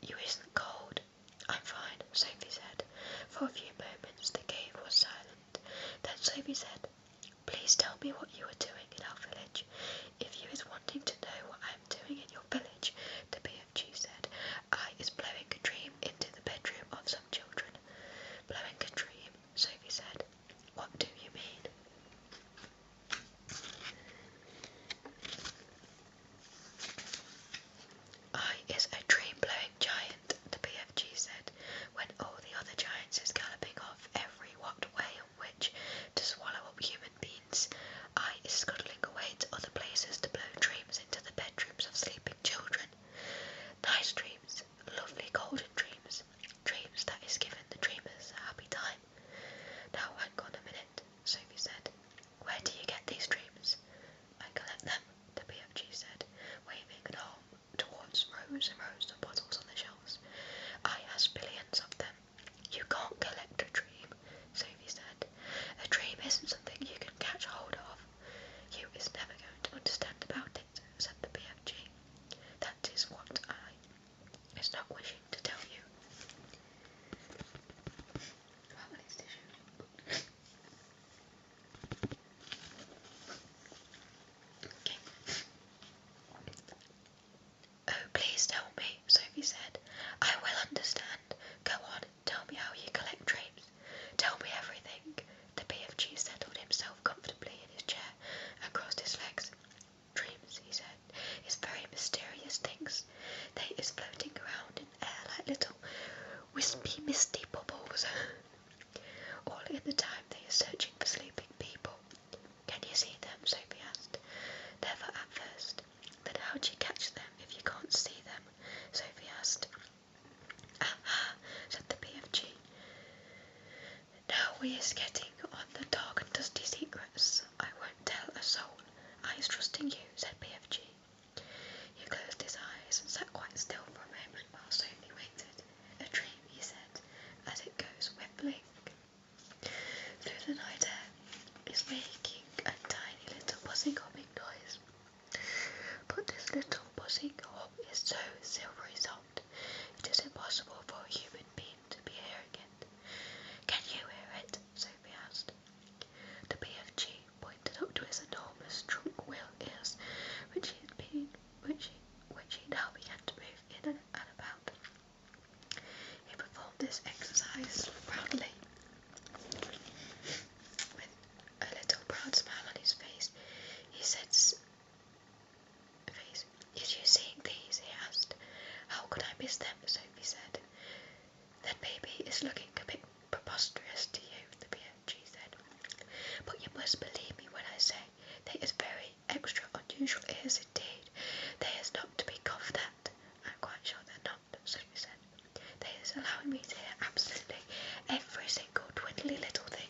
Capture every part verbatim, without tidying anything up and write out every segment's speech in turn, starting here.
You isn't cold. I'm fine, Sophie said. For a few moments the cave was silent. Then Sophie said, Please tell me what you are doing in our village. If you is wanting to know what I am doing in your village, the B F G said, I is blowing a dream into the bedroom of some children. Blowing a dream, Sophie said. What do you mean? I is a dream-blowing giant, the B F G said, when all the other giants is galloping off every what way and which to swallow up human beings. I is scuttling away to other places to blow dreams into the bedrooms of sleeping children. Nice dreams, lovely golden dreams, dreams that is given the dreamers a happy time. Now hang on a minute, Sophie said. Where do you get these dreams? I collect them, the B F G said, waving an arm towards rows and rows of bottles on the shelves. I has billions of them. You can't collect a dream, Sophie said. A dream isn't something you can catch hold of. You is never going to understand about it, said the B F G. That is what I is not wishing to tell you. Well, it's tissue. Okay. Oh, please tell me, Sophie said. I will understand. Go on, tell me how you collect dreams. Tell me everything. The B F G settled himself comfortably in his chair and crossed his legs. Dreams, he said, is very mysterious things. They is floating around in air like little wispy, misty bubbles. All in the time they are searching for sleeping people. Can you see them? Sophie asked. Never at first. Then how do you catch them if you can't see them? Sophie asked. Aha, said the B F G. Now we is getting on the dark and dusty secrets. I won't tell a soul. I is trusting you, said B F G. He closed his eyes and sat quite still for a moment while Sophie waited. A dream, he said, as it goes whiffling through the night air, is making a tiny little buzzing humming noise. But this little buzzing hum is so silvery soft, it is impossible for a human being to be hearing it. Can you hear it? Sophie asked. The B F G pointed up to his enormous trunk wheel ears, which he had been, which he, which he now began to move in and, and about. He performed this exercise proudly, with a little proud smile on his face. He said, face, Is you seeing these? He asked. How could I miss them? Sophie said. Then baby is looking a bit preposterous to you, the B F G said. But you must believe me when I say they is very extra unusual ears indeed. They is not to be coughed at. I'm quite sure they're not, Sophie said. They is allowing me to hear absolutely every single twiddly little thing.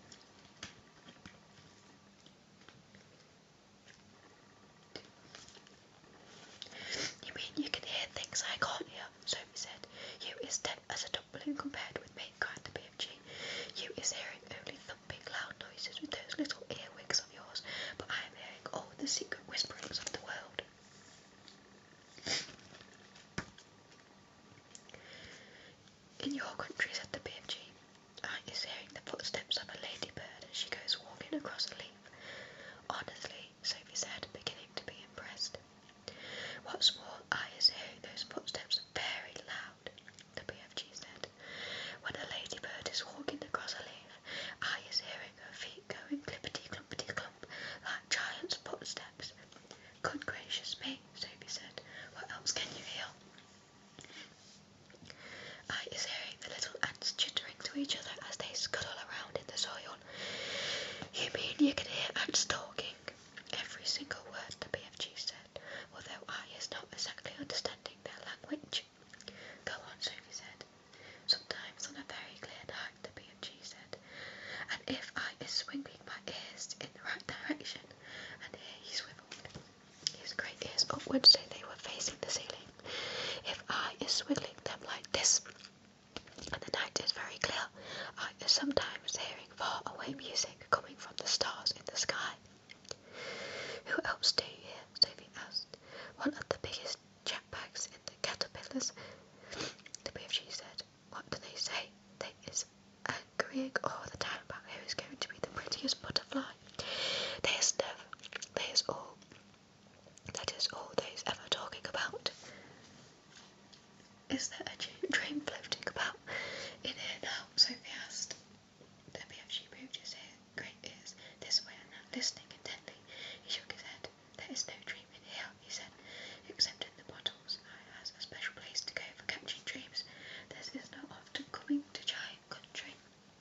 You mean you can hear things I can't hear? Sophie said. You is deaf as a duckling compared with me, cried the B F G. You is hearing only thumping loud noises with those little earwigs of yours, but I am hearing all the secret whisperings of the world. In your country, said the B F G, I is hearing the footsteps of a ladybird as she goes walking across a leaf. Honestly, Sophie said, beginning to be impressed. What's more, I is hearing those footsteps very loud, the B F G said. When a ladybird is walking across a leaf, I is hearing her feet going clippity-clumpity-clump like giant's footsteps. Good gracious me, Sophie said. What else can you hear? I is hearing the little ants chittering to each other as they scuttle around in the soil. You mean you can hear ants talking? Every single word, the B F G said, although I is not exactly understanding their language. Go on, Sophie said. Sometimes on a very clear night, the B F G said, and if I is swinging my ears in the right direction, and here he swiveled his great ears upwards so they were facing the ceiling. If I is swiggling them like this, and the night is very clear, I is sometimes hearing far away music coming from the stars in the sky. Who else do you hear? Sophie asked. One of the biggest jackbags in the caterpillars worrying all the time about who is going to be the prettiest butterfly. There's never, there's all, that is all there's ever talking about. Is there a dream floating about in here now? Sophie asked. The B F G moved his ear, great ears this way and that, listening intently. He shook his head. There is no dream in here, he said, except in the bottles. I has a special place to go for catching dreams. There is no often coming to giant country.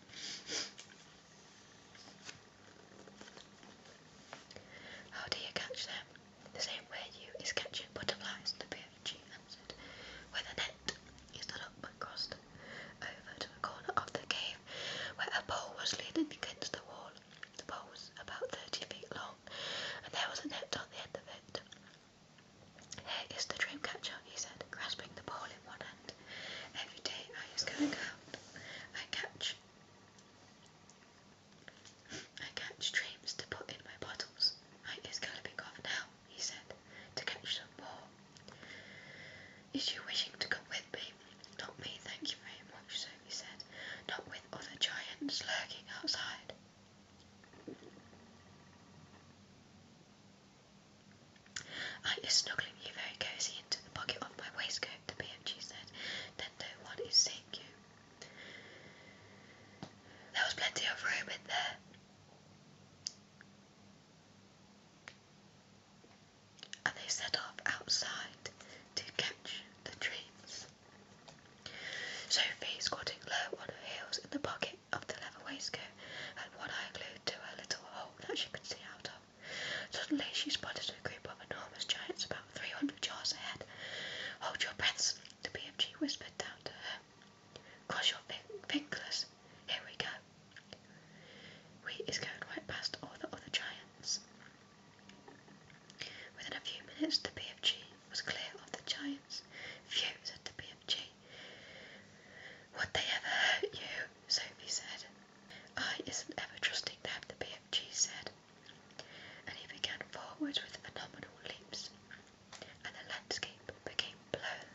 How do you catch them? The same way you is catching butterflies, the B F G answered. With a net. He stood up and crossed over to a corner of the cave where a pole was leaning against the wall. The pole was about thirty feet long, and there was a net on the end of it. Here is the dream catcher, he said, grasping the ball in one hand. Every day I is going out. I catch I catch dreams to put in my bottles. I is galloping off now, he said, to catch some more. Is you wishing to come with me? Not me, thank you very much, Sophie said. Not with other giants lurking outside. I is snuggling you very cosy into the pocket of my waistcoat, the B F G said. Then no one is seeing you. There was plenty of room in there. And they set off outside to catch the dreams. Sophie, squatting low on her heels in the pocket of the leather waistcoat, had one eye glued to a little hole that she could see out of. Suddenly she spotted a group of enormous giants about three hundred yards ahead. Hold your breaths, the B F G whispered down to her. Cross your fingers. Here we go. We is going right past all the other giants. Within a few minutes the B F G was clear of the giants. Phew, said the B F G. Would they ever hurt you? Sophie said. I isn't ever trusting them, the B F G said. And he began forwards with phenomenal leaps, and the landscape became blown.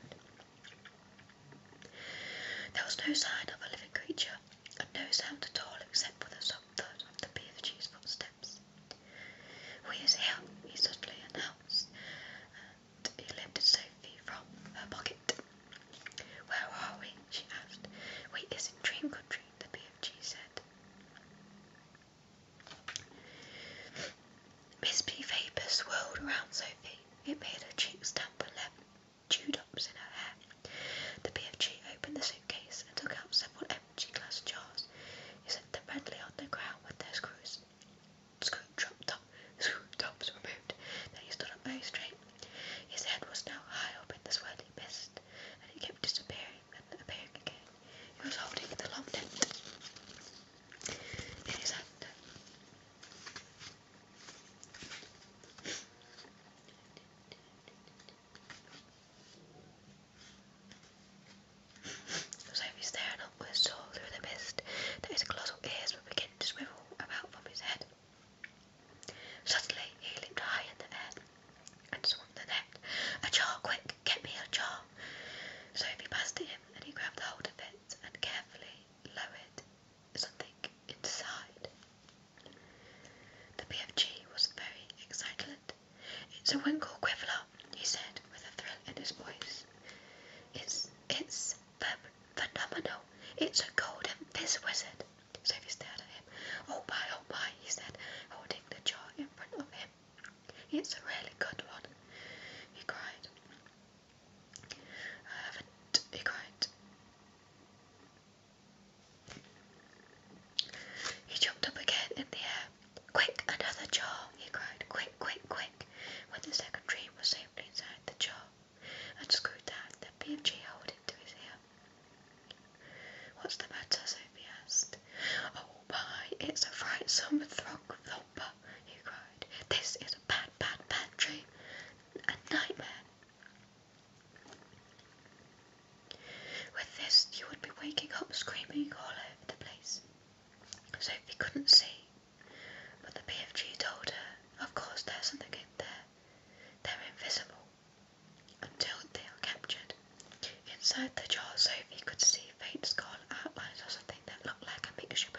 There was no sign of a living creature, and no sound at all except for the soft thud of the B F G's footsteps. We is here, he suddenly announced, and he lifted Sophie from her pocket. Where are we? She asked. We is in Dream Country, the B F G said. Misty vapour swirled around Sophie. It made her cheeks damp and left dewdrops in her hair. The B F G opened the suitcase and took out several empty glass jars. He set them readily on the ground with their screws. Screw drop top, screw tops removed. Then he stood up very straight. His head was now high up in the swirling mist, and it kept disappearing and appearing again. He was holding the long net in his hand. Sophie staring upwards saw through the mist that his colossal ears were beginning to swivel about from his head. Suddenly he leaped high in the air and swung the net. A jar, quick, get me a jar. Sophie passed it him and he grabbed hold of it and carefully lowered something inside. The B F G was very excited. It's a Winkle Quiffler, he said with a thrill in his voice. It's, it's phenomenal. It's a golden fizz wizard. Sophie stared at him. Oh my, oh my, he said, holding the jar in front of him. It's a really good one, he cried. I haven't, he cried. He jumped up again in the air. Quick, another jar, he cried. Quick, quick, quick. When the second dream was safely inside the jar and screwed down, the B F G held it to his ear. What's the matter? Sophie asked. Oh my, it's a frightsome throg thumper, he cried. This is a bad, bad, bad dream. A nightmare. With this, you would be waking up screaming all over the place. Sophie couldn't see, but the B F G told her, of course there's something in there. They're invisible until they are captured. Inside the jar, Sophie could see faint scarlet outlines of something that looked like a mixture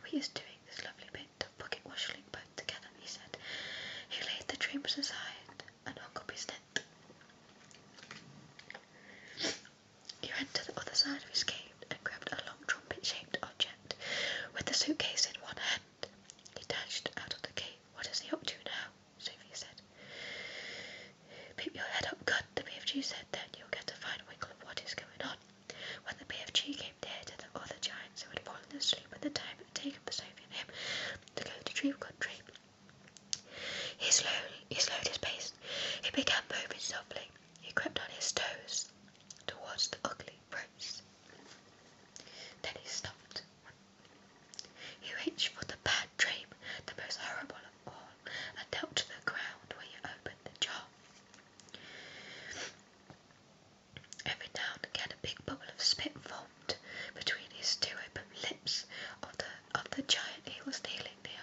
he is doing this lovely bit of bucket washing both together, he said. He laid the dreams aside and hung up his net. He ran to the other side of his cave and grabbed a long trumpet-shaped object with the suitcase in one hand. He dashed out of the cave. What is he up to now? Sophie said. Keep your head up, good, the B F G said, then you'll get a fine wiggle of what is going on. When the B F G came near to the other giants who had fallen asleep at the time it had taken for Sophie and him to go to Dream Country, he slowly, he slowed his pace. He began moving softly. He crept on his toes towards the ugly rose. Then he stopped. He reached for the bad dream, the most horrible of all, and knelt to the ground where he opened the jar. Every now and again a big bubble of spit formed between his two open lips of the, of the giant he was kneeling near.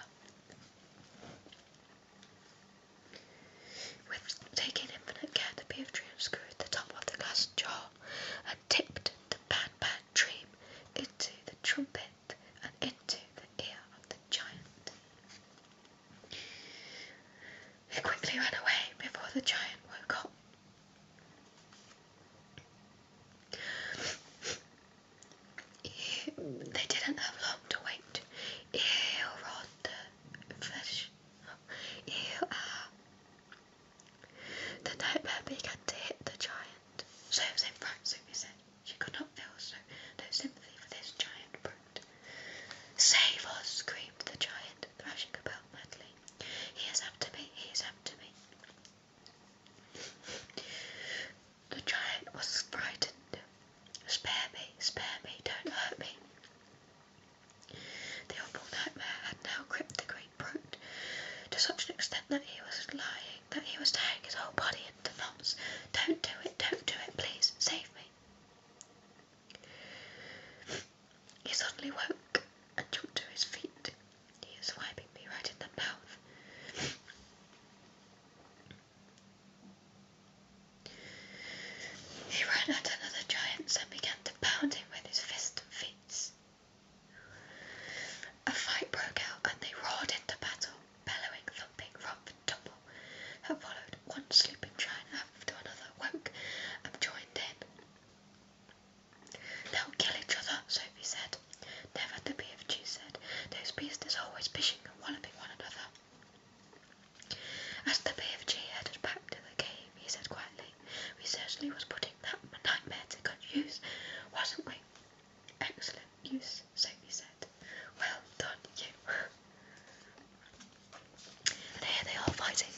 With taking infinite care, the B F G unscrewed the top of the glass jar and tipped the bad, bad dream into the trumpet and into the ear of the giant. He quickly ran away before the giant woke up. They didn't have long to wait. Ew, roared the fish. Ew, ah. The nightmare began to hit the giant. So was in front, Sophie said. She could not feel so no sympathy for this giant brute. Save us, screamed the giant, thrashing about madly. He is after me, he is after me. The giant was frightened. Spare me, spare me, don't hurt me. The awful nightmare had now gripped the great brute to such an extent that he was lying, that he was tearing his whole body into knots. Don't do it, don't do it, please, save me. He suddenly woke and jumped to his feet. He is swiping me right in the mouth. He ran at another giant and began to pound him with his fist and feet. A fight broke out and they roared into battle, bellowing, thumping, rump and tumble. That followed. One sleeping giant after another woke and joined in. They'll kill each other, Sophie said. Never, the B F G said. Those beasts are always pishing and walloping one another. As the B F G headed back to the cave, he said quietly, we certainly was putting that nightmare to good use, wasn't we? Excellent use, Sophie said. Well done, you. And here they are fighting.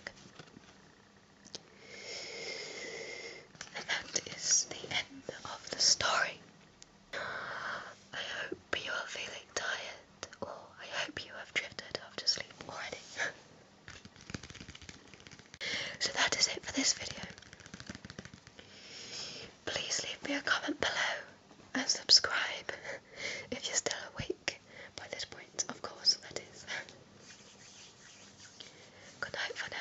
And that is the end of the story. I hope you are feeling tired, or I hope you have drifted off to sleep already. So that is it for this video. Please leave me a comment below and subscribe if you're still awake by this point, of course, that is. Good night for now.